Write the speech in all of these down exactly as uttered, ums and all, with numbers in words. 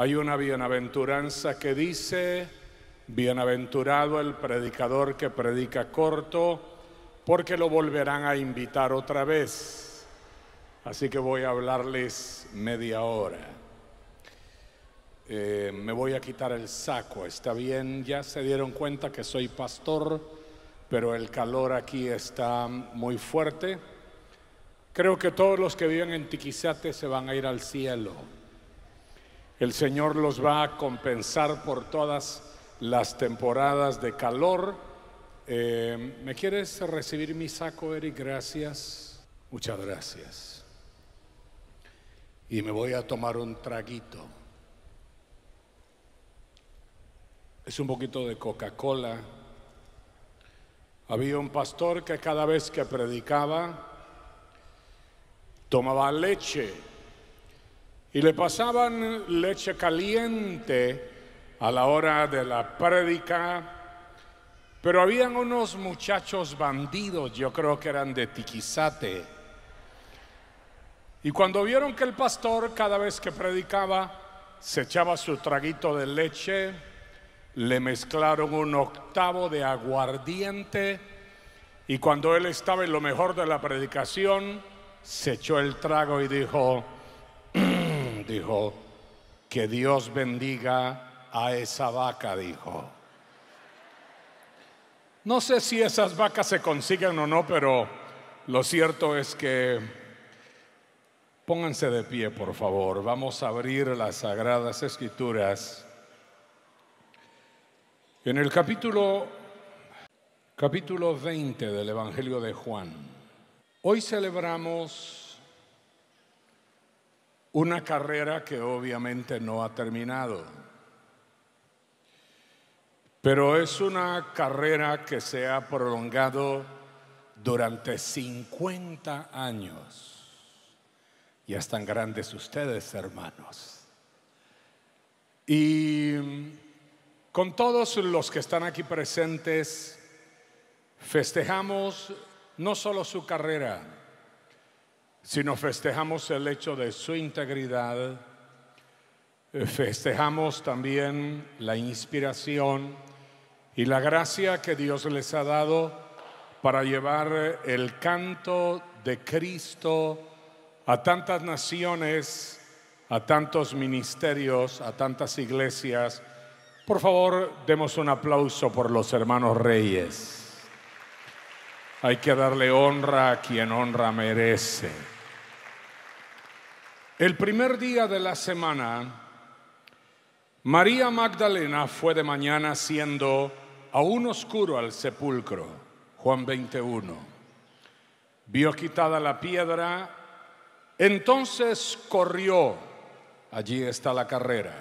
Hay una bienaventuranza que dice: bienaventurado el predicador que predica corto, porque lo volverán a invitar otra vez. Así que voy a hablarles media hora. Eh, me voy a quitar el saco, ¿está bien? Ya se dieron cuenta que soy pastor, pero el calor aquí está muy fuerte. Creo que todos los que viven en Tiquizate se van a ir al cielo. El Señor los va a compensar por todas las temporadas de calor. Eh, ¿Me quieres recibir mi saco, Eric? Gracias. Muchas gracias. Y me voy a tomar un traguito. Es un poquito de Coca-Cola. Había un pastor que cada vez que predicaba tomaba leche y le pasaban leche caliente a la hora de la prédica, pero habían unos muchachos bandidos, yo creo que eran de Tiquizate, y cuando vieron que el pastor cada vez que predicaba se echaba su traguito de leche, le mezclaron un octavo de aguardiente, y cuando él estaba en lo mejor de la predicación se echó el trago y dijo dijo que Dios bendiga a esa vaca, dijo. No sé si esas vacas se consiguen o no, pero lo cierto es que pónganse de pie, por favor. Vamos a abrir las Sagradas Escrituras en el capítulo capítulo veinte del Evangelio de Juan. Hoy celebramos una carrera que obviamente no ha terminado, pero es una carrera que se ha prolongado durante cincuenta años. Ya están grandes ustedes, hermanos. Y con todos los que están aquí presentes, festejamos no solo su carrera, sino festejamos el hecho de su integridad. Festejamos también la inspiración y la gracia que Dios les ha dado para llevar el canto de Cristo a tantas naciones, a tantos ministerios, a tantas iglesias. Por favor, demos un aplauso por los hermanos Reyes. Hay que darle honra a quien honra merece. El primer día de la semana, María Magdalena fue de mañana siendo aún oscuro al sepulcro. Juan veintiuno. Vio quitada la piedra, entonces corrió. Allí está la carrera.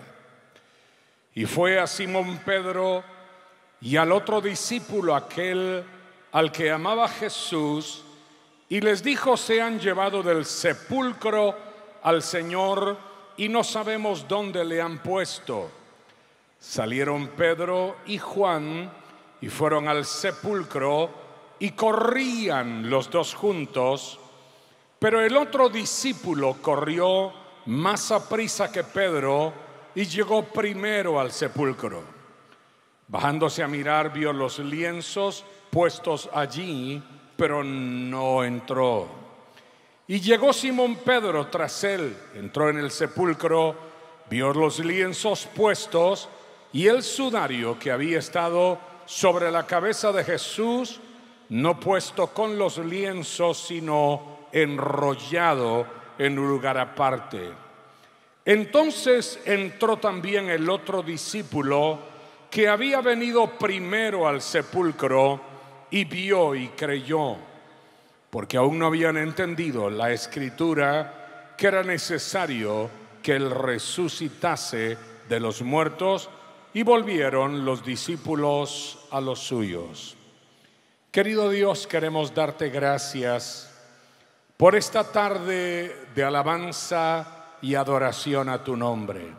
Y fue a Simón Pedro y al otro discípulo, aquel al que amaba Jesús, y les dijo: se han llevado del sepulcro al Señor y no sabemos dónde le han puesto. Salieron Pedro y Juan y fueron al sepulcro, y corrían los dos juntos, pero el otro discípulo corrió más aprisa que Pedro y llegó primero al sepulcro. Bajándose a mirar, vio los lienzos puestos allí, pero no entró. Y llegó Simón Pedro tras él, entró en el sepulcro, vio los lienzos puestos y el sudario que había estado sobre la cabeza de Jesús, no puesto con los lienzos, sino enrollado en un lugar aparte. Entonces entró también el otro discípulo que había venido primero al sepulcro y vio y creyó, porque aún no habían entendido la escritura que era necesario que él resucitase de los muertos, y volvieron los discípulos a los suyos. Querido Dios, queremos darte gracias por esta tarde de alabanza y adoración a tu nombre.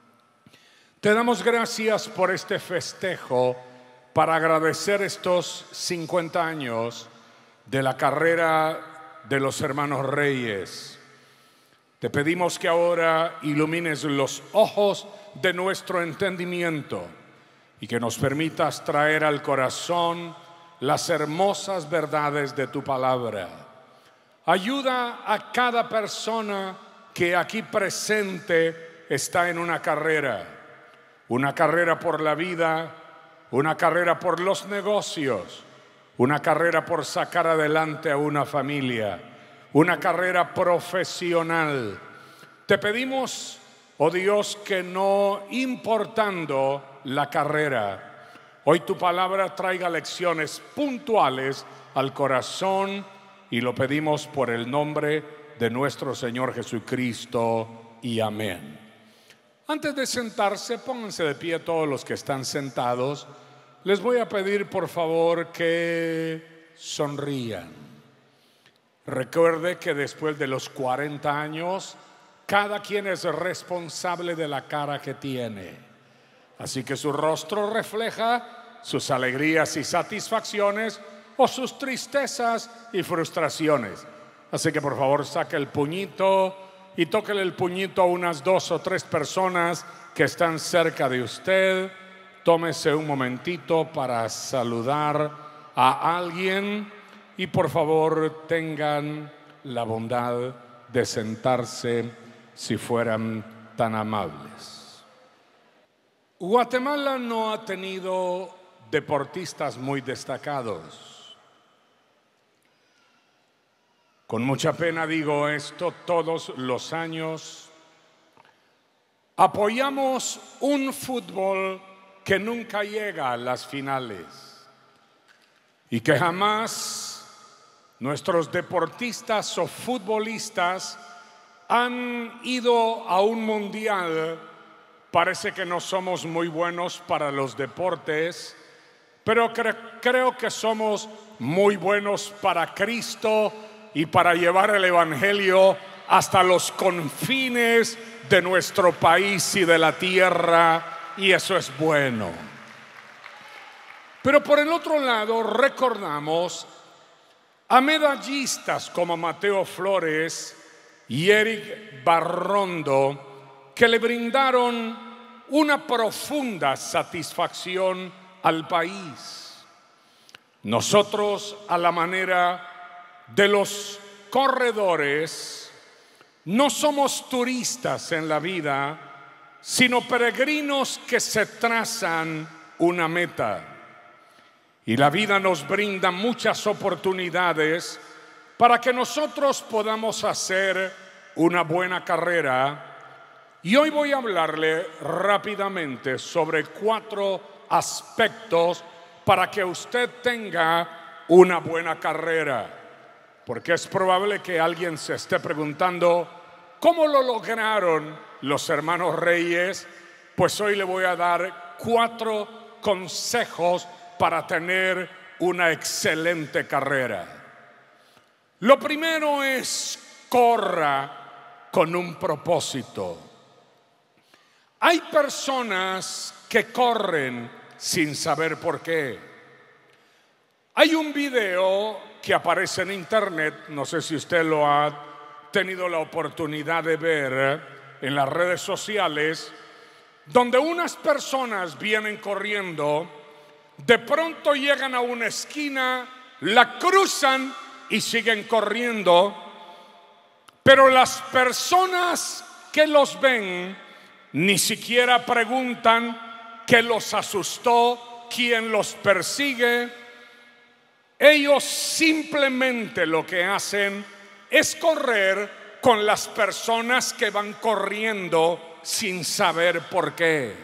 Te damos gracias por este festejo para agradecer estos cincuenta años de la carrera de los hermanos Reyes. Te pedimos que ahora ilumines los ojos de nuestro entendimiento y que nos permitas traer al corazón las hermosas verdades de tu palabra. Ayuda a cada persona que aquí presente está en una carrera, una carrera por la vida, una carrera por los negocios, una carrera por sacar adelante a una familia, una carrera profesional. Te pedimos, oh Dios, que no importando la carrera, hoy tu palabra traiga lecciones puntuales al corazón, y lo pedimos por el nombre de nuestro Señor Jesucristo, y amén. Antes de sentarse, pónganse de pie todos los que están sentados. Les voy a pedir por favor que sonrían. Recuerde que después de los cuarenta años, cada quien es responsable de la cara que tiene. Así que su rostro refleja sus alegrías y satisfacciones o sus tristezas y frustraciones. Así que por favor saque el puñito y tóquele el puñito a unas dos o tres personas que están cerca de usted. Tómese un momentito para saludar a alguien y por favor tengan la bondad de sentarse si fueran tan amables. Guatemala no ha tenido deportistas muy destacados. Con mucha pena digo esto, todos los años apoyamos un fútbol que nunca llega a las finales y que jamás nuestros deportistas o futbolistas han ido a un mundial. Parece que no somos muy buenos para los deportes, pero cre- creo que somos muy buenos para Cristo y para llevar el evangelio hasta los confines de nuestro país y de la tierra, y eso es bueno. Pero por el otro lado recordamos a medallistas como Mateo Flores y Eric Barrondo, que le brindaron una profunda satisfacción al país. Nosotros, a la manera de los corredores, no somos turistas en la vida, sino peregrinos que se trazan una meta. Y la vida nos brinda muchas oportunidades para que nosotros podamos hacer una buena carrera. Y hoy voy a hablarle rápidamente sobre cuatro aspectos para que usted tenga una buena carrera. Porque es probable que alguien se esté preguntando, ¿cómo lo lograron los hermanos Reyes? Pues hoy le voy a dar cuatro consejos para tener una excelente carrera. Lo primero es: corra con un propósito. Hay personas que corren sin saber por qué. Hay un video que aparece en internet, no sé si usted lo ha tenido la oportunidad de ver en las redes sociales, donde unas personas vienen corriendo, de pronto llegan a una esquina, la cruzan y siguen corriendo, pero las personas que los ven ni siquiera preguntan qué los asustó, quién los persigue. Ellos simplemente lo que hacen es correr con las personas que van corriendo sin saber por qué.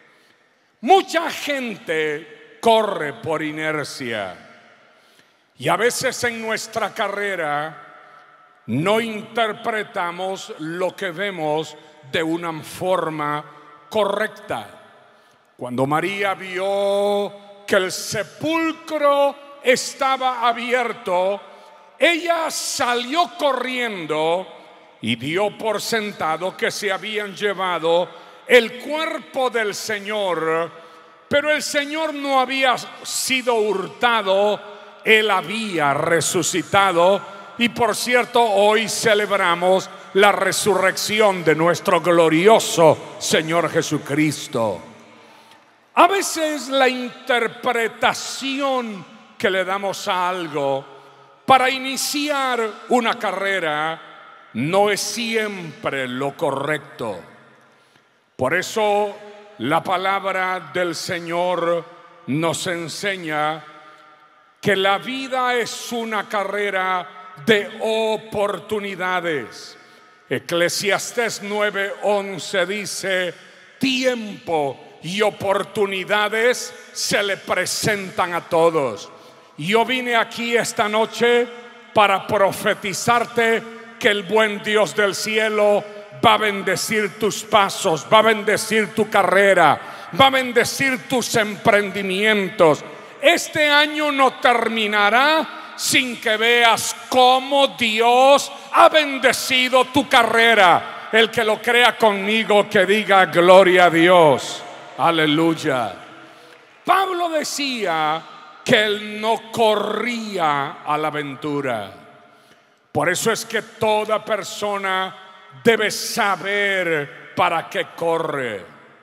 Mucha gente corre por inercia y a veces en nuestra carrera no interpretamos lo que vemos de una forma correcta. Cuando María vio que el sepulcro estaba abierto, ella salió corriendo y dio por sentado que se habían llevado el cuerpo del Señor, pero el Señor no había sido hurtado, Él había resucitado. Y por cierto, hoy celebramos la resurrección de nuestro glorioso Señor Jesucristo. A veces la interpretación que le damos a algo para iniciar una carrera no es siempre lo correcto. Por eso la palabra del Señor nos enseña que la vida es una carrera de oportunidades. Eclesiastés nueve once dice: tiempo y oportunidades se le presentan a todos. Yo vine aquí esta noche para profetizarte que el buen Dios del cielo va a bendecir tus pasos, va a bendecir tu carrera, va a bendecir tus emprendimientos. Este año no terminará sin que veas cómo Dios ha bendecido tu carrera. El que lo crea conmigo, que diga gloria a Dios. Aleluya. Pablo decía que él no corría a la aventura. Por eso es que toda persona debe saber para qué corre.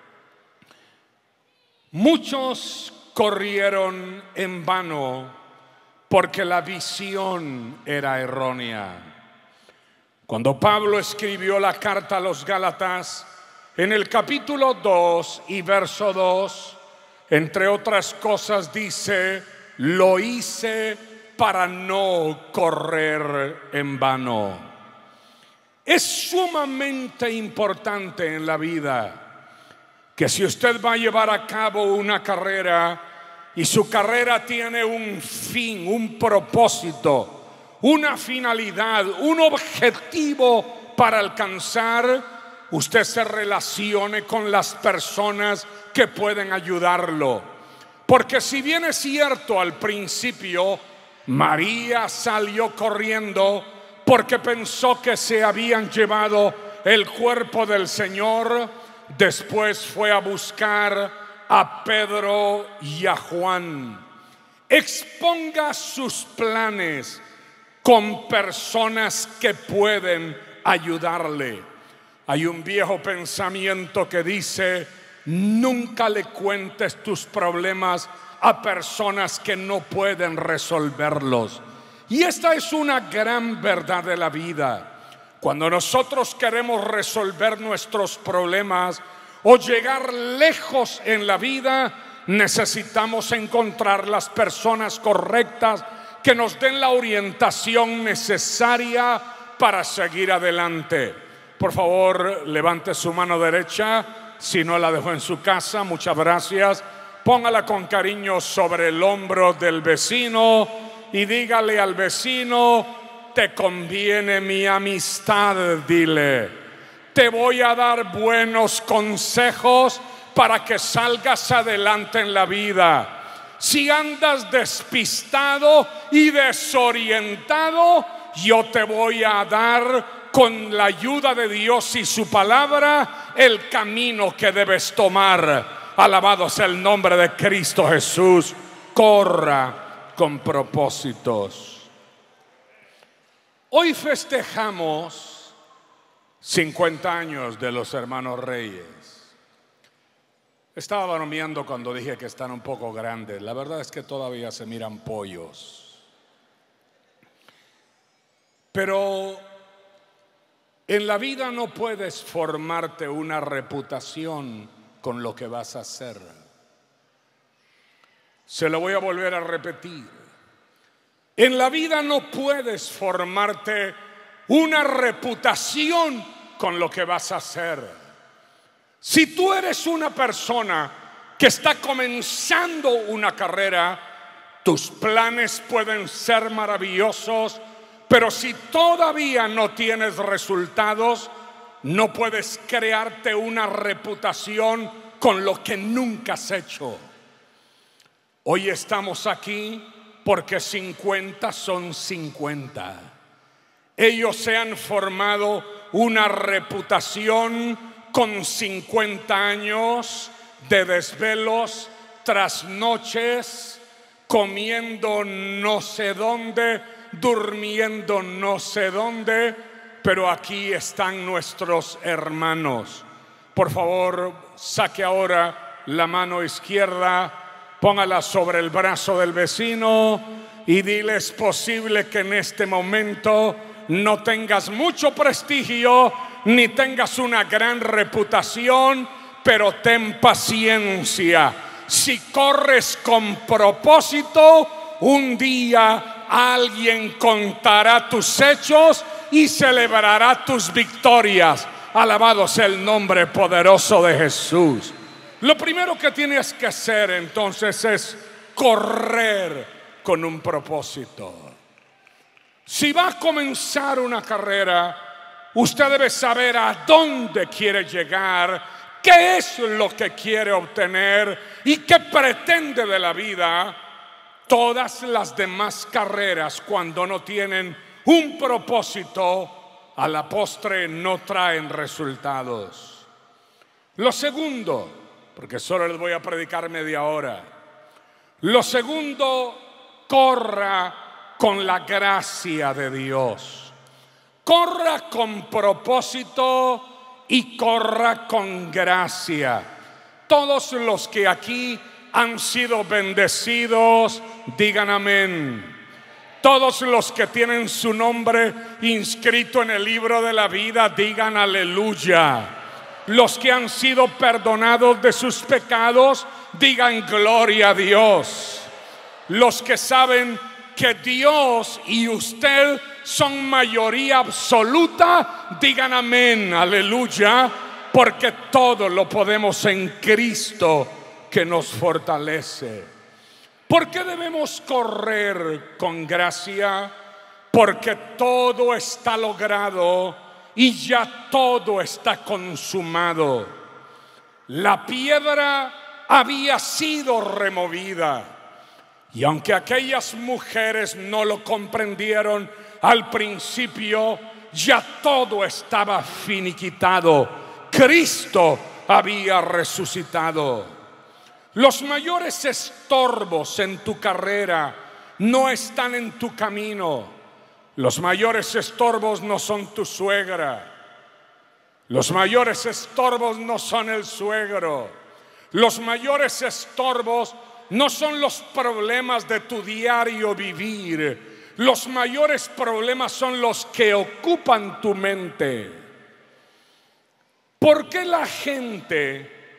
Muchos corrieron en vano porque la visión era errónea. Cuando Pablo escribió la carta a los Gálatas, en el capítulo dos y verso dos, entre otras cosas dice: lo hice para no correr en vano. Es sumamente importante en la vida que si usted va a llevar a cabo una carrera y su carrera tiene un fin, un propósito, una finalidad, un objetivo para alcanzar, usted se relacione con las personas que pueden ayudarlo. Porque si bien es cierto, al principio María salió corriendo porque pensó que se habían llevado el cuerpo del Señor, después fue a buscar a Pedro y a Juan. Exponga sus planes con personas que pueden ayudarle. Hay un viejo pensamiento que dice: nunca le cuentes tus problemas a personas que no pueden resolverlos. Y esta es una gran verdad de la vida. Cuando nosotros queremos resolver nuestros problemas o llegar lejos en la vida, necesitamos encontrar las personas correctas que nos den la orientación necesaria para seguir adelante. Por favor, levante su mano derecha. Si no la dejó en su casa, muchas gracias. Póngala con cariño sobre el hombro del vecino y dígale al vecino: te conviene mi amistad. Dile: te voy a dar buenos consejos para que salgas adelante en la vida. Si andas despistado y desorientado, yo te voy a dar, con la ayuda de Dios y su palabra, el camino que debes tomar. Alabado sea el nombre de Cristo Jesús. Corra con propósitos. Hoy festejamos cincuenta años de los hermanos Reyes. Estaba bromeando cuando dije que están un poco grandes. La verdad es que todavía se miran pollos. Pero en la vida no puedes formarte una reputación con lo que vas a hacer. Se lo voy a volver a repetir. En la vida no puedes formarte una reputación con lo que vas a hacer. Si tú eres una persona que está comenzando una carrera, tus planes pueden ser maravillosos, pero si todavía no tienes resultados, no puedes crearte una reputación con lo que nunca has hecho. Hoy estamos aquí porque cincuenta son cincuenta. Ellos se han formado una reputación con cincuenta años de desvelos, trasnoches, comiendo no sé dónde, durmiendo no sé dónde, pero aquí están nuestros hermanos. Por favor, saque ahora la mano izquierda, póngala sobre el brazo del vecino y dile: es posible que en este momento no tengas mucho prestigio ni tengas una gran reputación, pero ten paciencia. Si corres con propósito, un día alguien contará tus hechos y celebrará tus victorias. Alabado sea el nombre poderoso de Jesús. Lo primero que tienes que hacer entonces es correr con un propósito. Si va a comenzar una carrera, usted debe saber a dónde quiere llegar, qué es lo que quiere obtener y qué pretende de la vida. Todas las demás carreras, cuando no tienen un propósito, a la postre no traen resultados. Lo segundo, porque solo les voy a predicar media hora. Lo segundo, corra con la gracia de Dios. Corra con propósito y corra con gracia. Todos los que aquí han sido bendecidos, digan amén. Todos los que tienen su nombre inscrito en el libro de la vida, digan aleluya. Los que han sido perdonados de sus pecados, digan gloria a Dios. Los que saben que Dios y usted son mayoría absoluta, digan amén, aleluya, porque todo lo podemos en Cristo que nos fortalece. ¿Por qué debemos correr con gracia? Porque todo está logrado y ya todo está consumado. La piedra había sido removida, y aunque aquellas mujeres no lo comprendieron al principio, ya todo estaba finiquitado. Cristo había resucitado. Los mayores estorbos en tu carrera no están en tu camino. Los mayores estorbos no son tu suegra. Los mayores estorbos no son el suegro. Los mayores estorbos no son los problemas de tu diario vivir. Los mayores problemas son los que ocupan tu mente. ¿Por qué la gente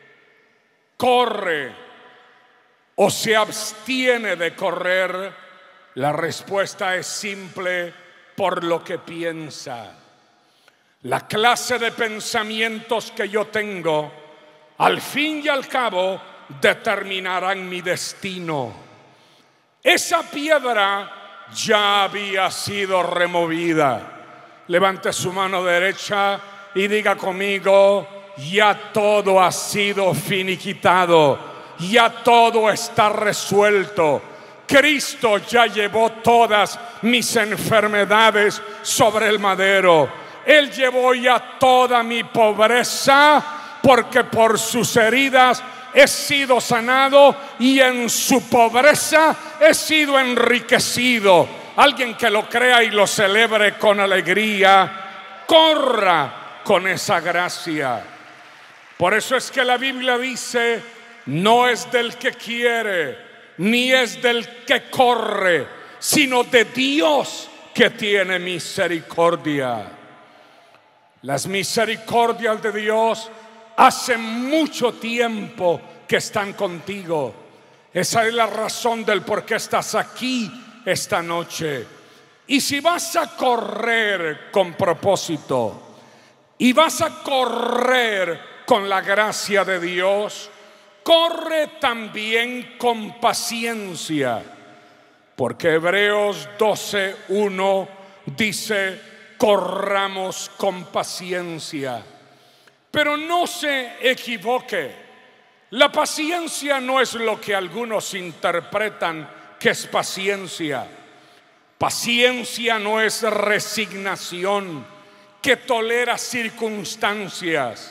corre o se abstiene de correr? La respuesta es simple: por lo que piensa. La clase de pensamientos que yo tengo, al fin y al cabo, determinarán mi destino. Esa piedra ya había sido removida. Levante su mano derecha y diga conmigo: ya todo ha sido finiquitado. Ya todo está resuelto. Cristo ya llevó todas mis enfermedades sobre el madero. Él llevó ya toda mi pobreza, porque por sus heridas he sido sanado y en su pobreza he sido enriquecido. Alguien que lo crea y lo celebre con alegría, corra con esa gracia. Por eso es que la Biblia dice: no es del que quiere, ni es del que corre, sino de Dios que tiene misericordia. Las misericordias de Dios hace mucho tiempo que están contigo. Esa es la razón del por qué estás aquí esta noche. Y si vas a correr con propósito y vas a correr con la gracia de Dios, corre también con paciencia, porque Hebreos doce uno dice: corramos con paciencia. Pero no se equivoque, la paciencia no es lo que algunos interpretan que es paciencia. Paciencia no es resignación que tolera circunstancias.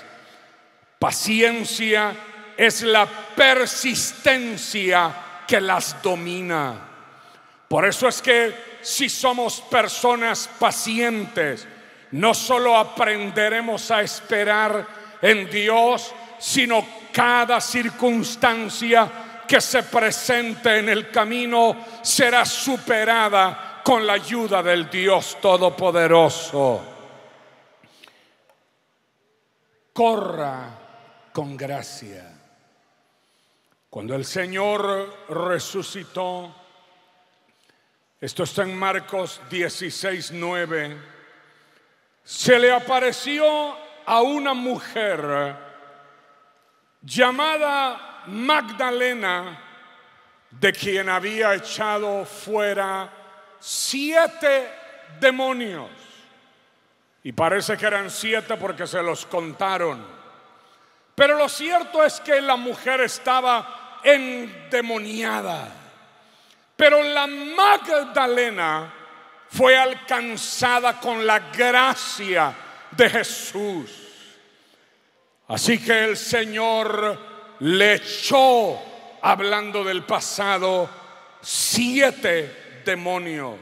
Paciencia es la persistencia que las domina. Por eso es que si somos personas pacientes, no solo aprenderemos a esperar en Dios, sino cada circunstancia que se presente en el camino será superada con la ayuda del Dios Todopoderoso. Corra con gracia. Cuando el Señor resucitó, esto está en Marcos dieciséis, nueve, se le apareció a una mujer llamada Magdalena, de quien había echado fuera siete demonios. Y parece que eran siete porque se los contaron. Pero lo cierto es que la mujer estaba endemoniada. Pero la Magdalena fue alcanzada con la gracia de Jesús. Así que el Señor le echó, hablando del pasado, siete demonios.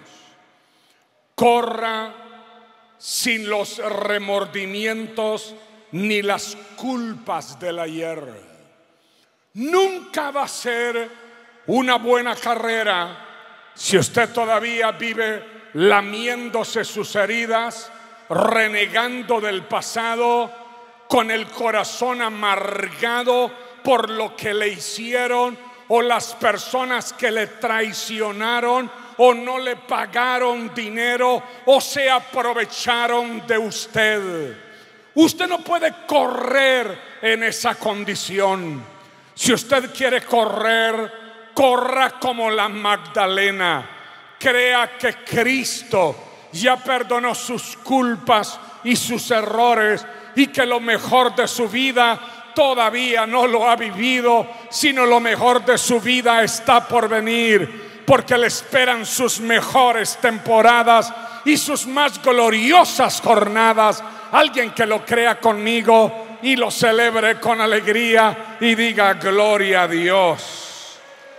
Corra sin los remordimientos ni las culpas del ayer. Nunca va a ser una buena carrera si usted todavía vive lamiéndose sus heridas, renegando del pasado, con el corazón amargado por lo que le hicieron, o las personas que le traicionaron, o no le pagaron dinero, o se aprovecharon de usted. Usted no puede correr en esa condición. Si usted quiere correr, corra como la Magdalena. Crea que Cristo ya perdonó sus culpas y sus errores, y que lo mejor de su vida todavía no lo ha vivido, sino lo mejor de su vida está por venir, porque le esperan sus mejores temporadas y sus más gloriosas jornadas. Alguien que lo crea conmigo y lo celebre con alegría y diga gloria a Dios.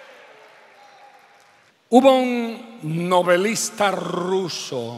Hubo un novelista ruso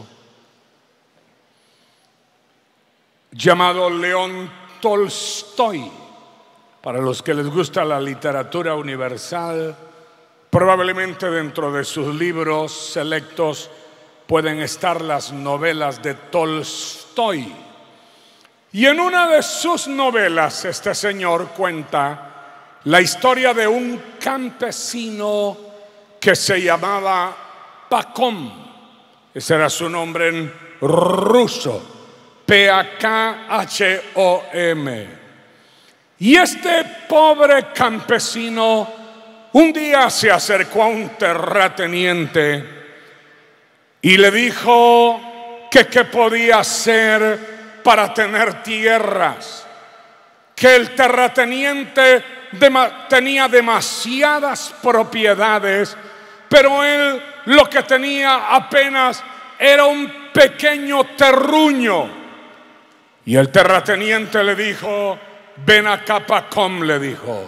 llamado León Tolstoy. Para los que les gusta la literatura universal, probablemente dentro de sus libros selectos pueden estar las novelas de Tolstoy. Y en una de sus novelas este señor cuenta la historia de un campesino que se llamaba Pacom. Ese era su nombre en ruso, P A K H O M. Y este pobre campesino un día se acercó a un terrateniente y le dijo que qué podía hacer para tener tierras, que el terrateniente tenía demasiadas propiedades, pero él lo que tenía apenas era un pequeño terruño. Y el terrateniente le dijo: ven acá, Pacom, le dijo,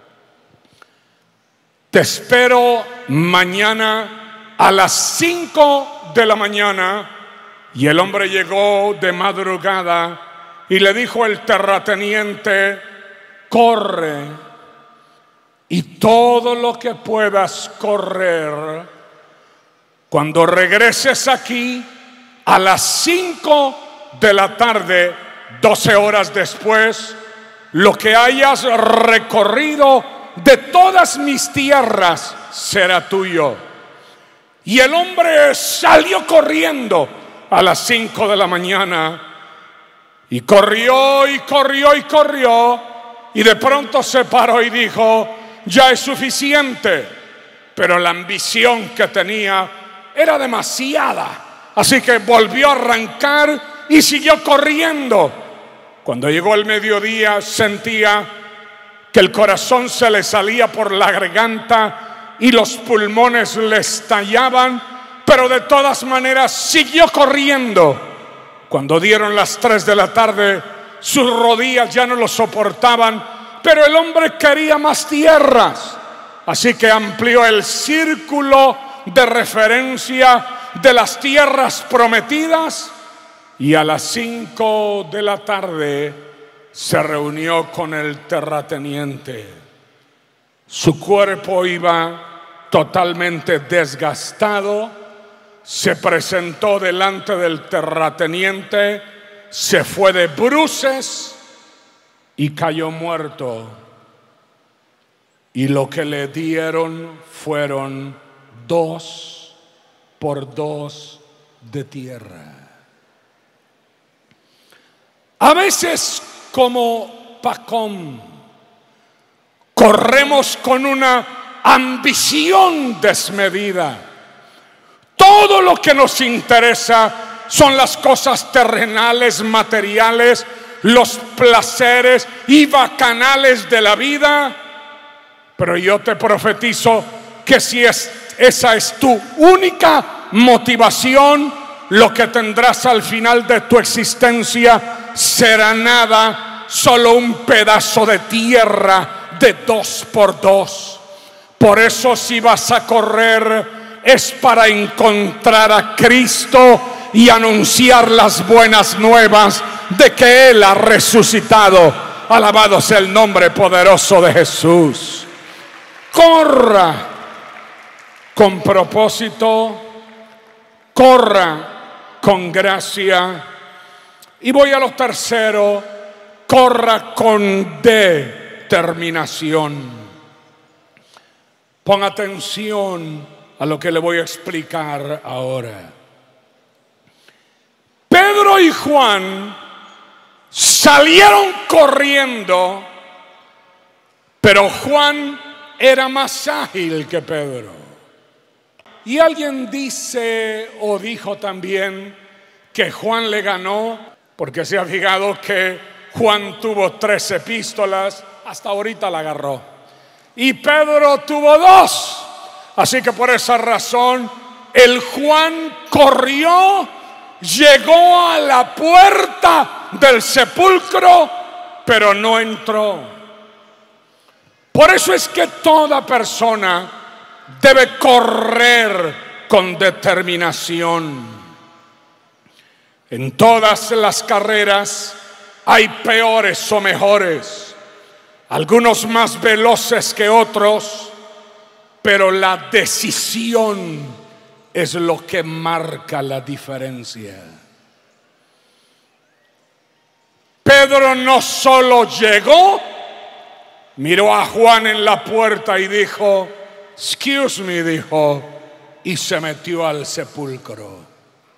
te espero mañana a las cinco de la mañana. Y el hombre llegó de madrugada y le dijo el terrateniente: corre, y todo lo que puedas correr, cuando regreses aquí a las cinco de la tarde, doce horas después, lo que hayas recorrido de todas mis tierras será tuyo. Y el hombre salió corriendo a las cinco de la mañana, y corrió y corrió y corrió, y de pronto se paró y dijo: ya es suficiente. Pero la ambición que tenía era demasiada, así que volvió a arrancar y siguió corriendo. Cuando llegó el mediodía, sentía que el corazón se le salía por la garganta y los pulmones le estallaban, pero de todas maneras siguió corriendo. Cuando dieron las tres de la tarde, sus rodillas ya no lo soportaban, pero el hombre quería más tierras, así que amplió el círculo de referencia de las tierras prometidas y a las cinco de la tarde se reunió con el terrateniente. Su cuerpo iba totalmente desgastado. Se presentó delante del terrateniente, se fue de bruces y cayó muerto. Y lo que le dieron fueron dos por dos de tierra. A veces, como Pacón, corremos con una ambición desmedida. Todo lo que nos interesa son las cosas terrenales, materiales, los placeres y bacanales de la vida. Pero yo te profetizo que si es, esa es tu única motivación, lo que tendrás al final de tu existencia será nada, solo un pedazo de tierra de dos por dos. Por eso, si vas a correr, es para encontrar a Cristo y anunciar las buenas nuevas de que Él ha resucitado. Alabado sea el nombre poderoso de Jesús. Corra con propósito, corra con gracia. Y voy a lo tercero: corra con determinación. Pon atención a lo que le voy a explicar ahora. Pedro y Juan salieron corriendo, pero Juan era más ágil que Pedro. Y alguien dice o dijo también que Juan le ganó porque se ha fijado que Juan tuvo tres epístolas, hasta ahorita la agarró, y Pedro tuvo dos. Así que por esa razón el Juan corrió, llegó a la puerta del sepulcro, pero no entró. Por eso es que toda persona debe correr con determinación. En todas las carreras hay peores o mejores, algunos más veloces que otros, pero la decisión es lo que marca la diferencia. Pedro no solo llegó, miró a Juan en la puerta y dijo, excuse me, dijo, y se metió al sepulcro.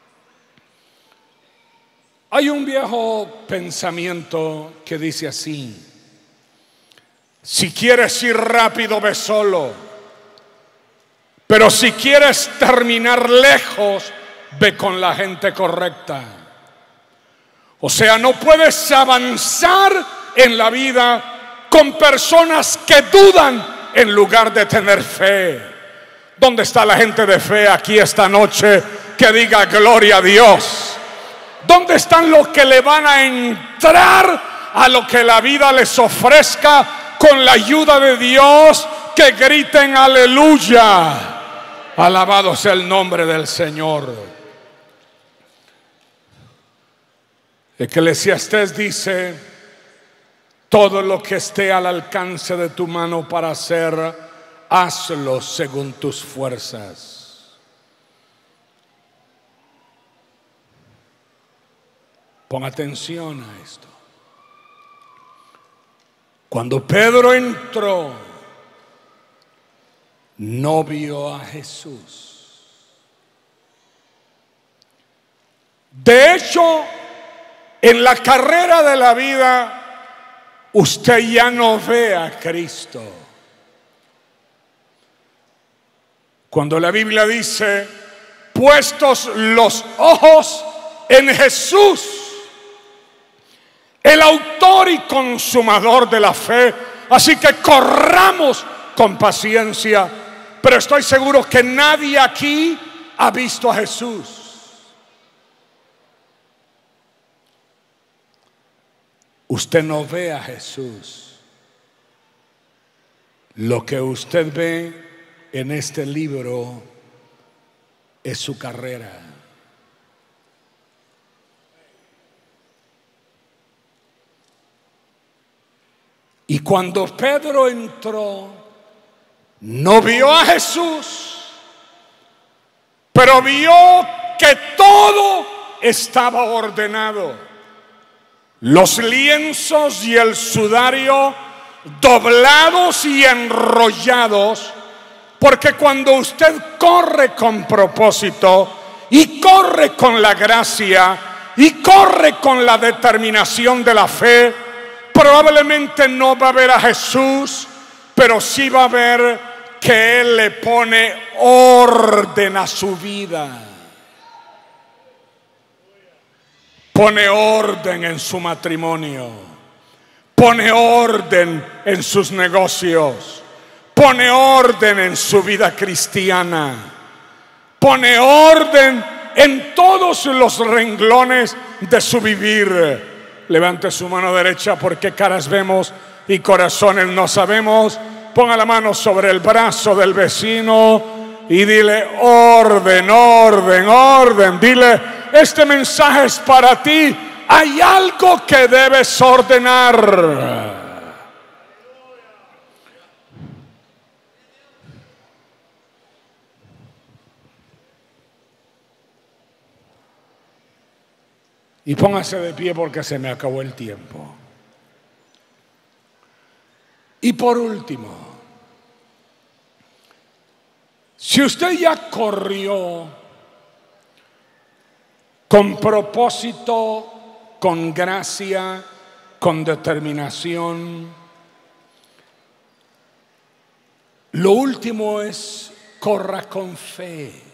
Hay un viejo pensamiento que dice así: si quieres ir rápido, ve solo, pero si quieres terminar lejos, ve con la gente correcta. O sea, no puedes avanzar en la vida con personas que dudan en lugar de tener fe. ¿Dónde está la gente de fe aquí esta noche que diga gloria a Dios? ¿Dónde están los que le van a entrar a lo que la vida les ofrezca con la ayuda de Dios? Que griten aleluya. Alabado sea el nombre del Señor. Eclesiastés dice: todo lo que esté al alcance de tu mano para hacer, hazlo según tus fuerzas. Pon atención a esto. Cuando Pedro entró, no vio a Jesús. De hecho, en la carrera de la vida, usted ya no ve a Cristo. Cuando la Biblia dice, puestos los ojos en Jesús, el autor y consumador de la fe, así que corramos con paciencia. Pero estoy seguro que nadie aquí ha visto a Jesús. Usted no ve a Jesús. Lo que usted ve en este libro es su carrera. Y cuando Pedro entró, no vio a Jesús, pero vio que todo estaba ordenado. Los lienzos y el sudario doblados y enrollados, porque cuando usted corre con propósito y corre con la gracia y corre con la determinación de la fe, probablemente no va a ver a Jesús, pero sí va a ver que Él le pone orden a su vida. Pone orden en su matrimonio, pone orden en sus negocios, pone orden en su vida cristiana, pone orden en todos los renglones de su vivir. Levante su mano derecha, porque caras vemos y corazones no sabemos. Ponga la mano sobre el brazo del vecino y dile: orden, orden, orden. Dile: este mensaje es para ti. Hay algo que debes ordenar. Y póngase de pie, porque se me acabó el tiempo. Y por último, si usted ya corrió con propósito, con gracia, con determinación, lo último es: corra con fe.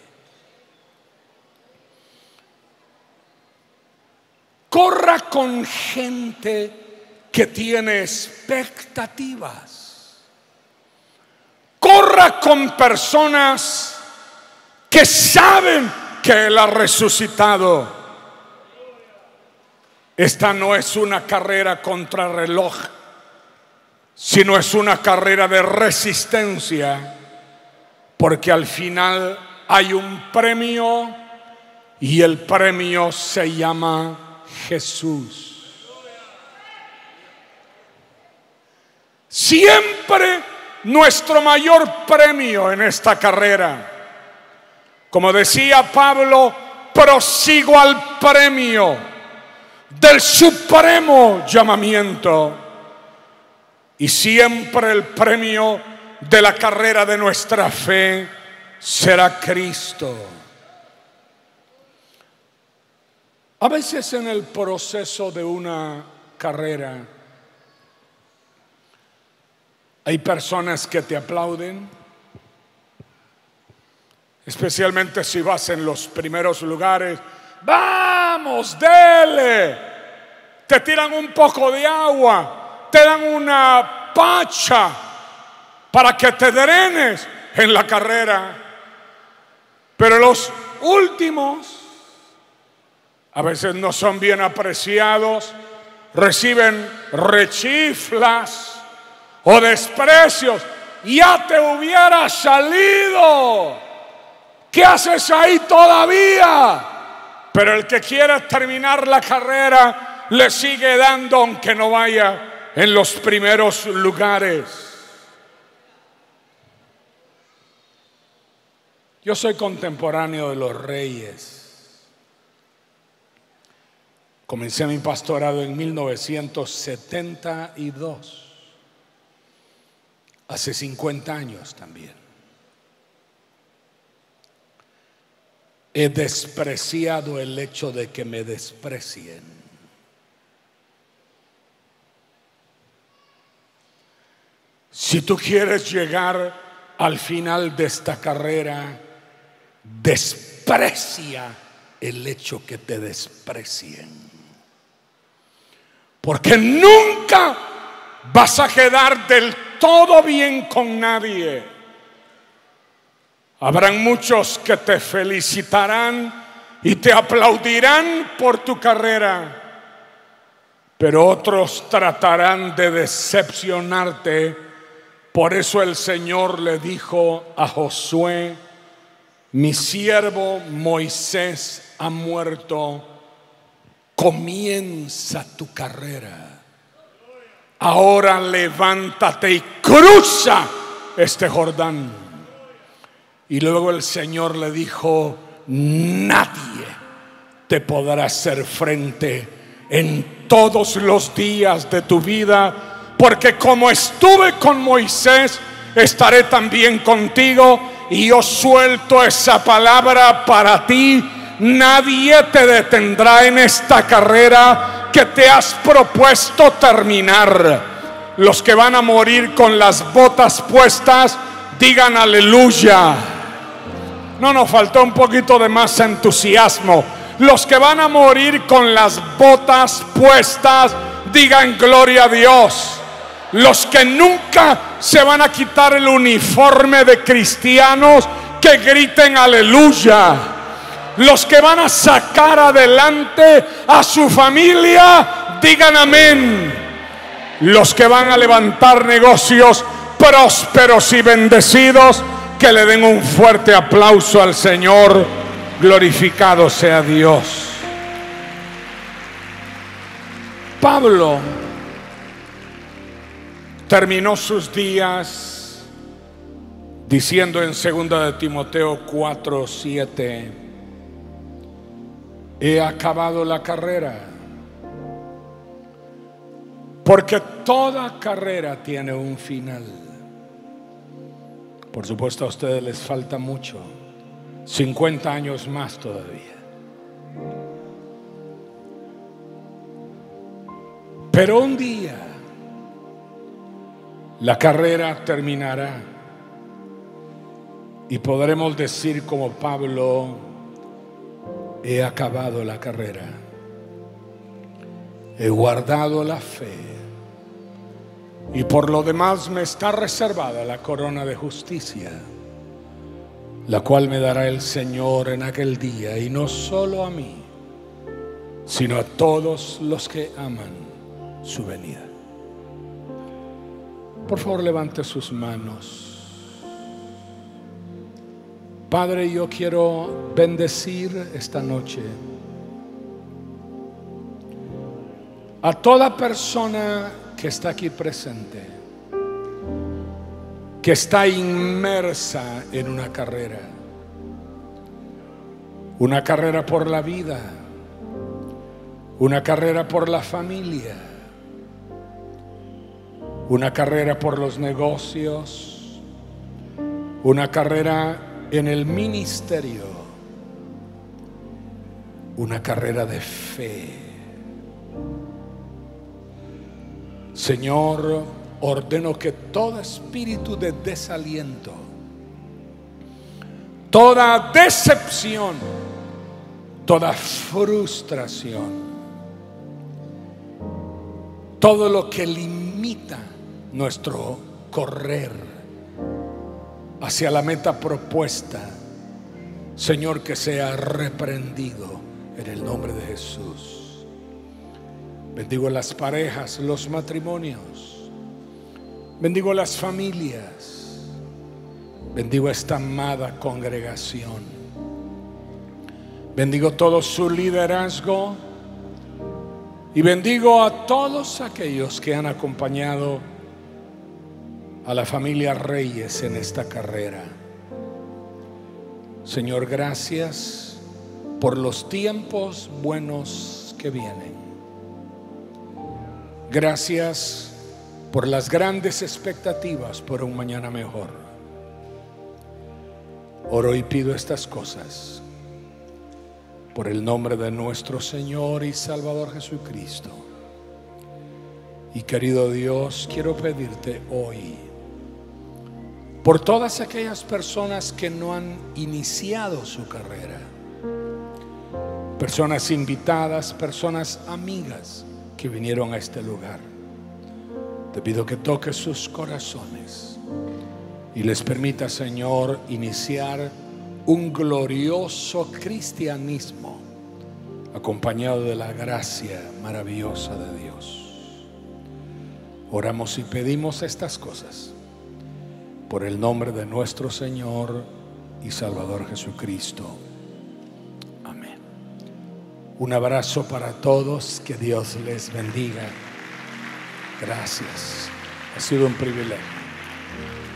Corra con gente que tiene expectativas. Corra con personas que saben que Él ha resucitado. Esta no es una carrera contra reloj, sino es una carrera de resistencia, porque al final hay un premio, y el premio se llama Jesús. Siempre nuestro mayor premio en esta carrera, como decía Pablo, prosigo al premio del supremo llamamiento. Y siempre el premio de la carrera de nuestra fe será Cristo. A veces en el proceso de una carrera hay personas que te aplauden, especialmente si vas en los primeros lugares. ¡Vamos, dele! Te tiran un poco de agua, te dan una pacha para que te drenes en la carrera. Pero los últimos a veces no son bien apreciados, reciben rechiflas o desprecios. Ya te hubieras salido, ¿qué haces ahí todavía? Pero el que quiera terminar la carrera le sigue dando, aunque no vaya en los primeros lugares. Yo soy contemporáneo de los reyes. Comencé mi pastorado en mil novecientos setenta y dos, hace cincuenta años también. He despreciado el hecho de que me desprecien. Si tú quieres llegar al final de esta carrera, desprecia el hecho que te desprecien. Porque nunca vas a quedar del todo bien con nadie. Habrán muchos que te felicitarán y te aplaudirán por tu carrera, pero otros tratarán de decepcionarte. Por eso el Señor le dijo a Josué: mi siervo Moisés ha muerto. Comienza tu carrera. ahora levántate y cruza este Jordán. Y luego el Señor le dijo: nadie te podrá hacer frente en todos los días de tu vida, porque como estuve con Moisés, estaré también contigo, y yo suelto esa palabra para ti. Nadie te detendrá en esta carrera que te has propuesto terminar. Los que van a morir con las botas puestas, digan aleluya. No, nos faltó un poquito de más entusiasmo. Los que van a morir con las botas puestas, digan gloria a Dios. Los que nunca se van a quitar el uniforme de cristianos, que griten aleluya. Los que van a sacar adelante a su familia, digan amén. Los que van a levantar negocios prósperos y bendecidos, que le den un fuerte aplauso al Señor. Glorificado sea Dios. Pablo terminó sus días diciendo en segunda de Timoteo cuatro siete: he acabado la carrera, porque toda carrera tiene un final. Por supuesto, a ustedes les falta mucho, cincuenta años más todavía. Pero un día la carrera terminará y podremos decir como Pablo: he acabado la carrera, he guardado la fe, y por lo demás me está reservada la corona de justicia, la cual me dará el Señor en aquel día, y no solo a mí, sino a todos los que aman su venida. Por favor, levante sus manos. Padre, yo quiero bendecir esta noche a toda persona que está aquí presente, que está inmersa en una carrera, una carrera por la vida, una carrera por la familia, una carrera por los negocios, una carrera en el ministerio, una carrera de fe. Señor, ordeno que todo espíritu de desaliento, toda decepción, toda frustración, todo lo que limita nuestro correr hacia la meta propuesta, Señor, que sea reprendido en el nombre de Jesús. Bendigo las parejas, los matrimonios, bendigo las familias, bendigo esta amada congregación, bendigo todo su liderazgo y bendigo a todos aquellos que han acompañado a la familia Reyes en esta carrera. Señor, gracias por los tiempos buenos que vienen. Gracias por las grandes expectativas por un mañana mejor. Oro y pido estas cosas por el nombre de nuestro Señor y Salvador Jesucristo. Y querido Dios, quiero pedirte hoy por todas aquellas personas que no han iniciado su carrera, personas invitadas, personas amigas que vinieron a este lugar. Te pido que toques sus corazones y les permita, Señor, iniciar un glorioso cristianismo acompañado de la gracia maravillosa de Dios. Oramos y pedimos estas cosas por el nombre de nuestro Señor y Salvador Jesucristo. Un abrazo para todos, que Dios les bendiga. Gracias. Ha sido un privilegio.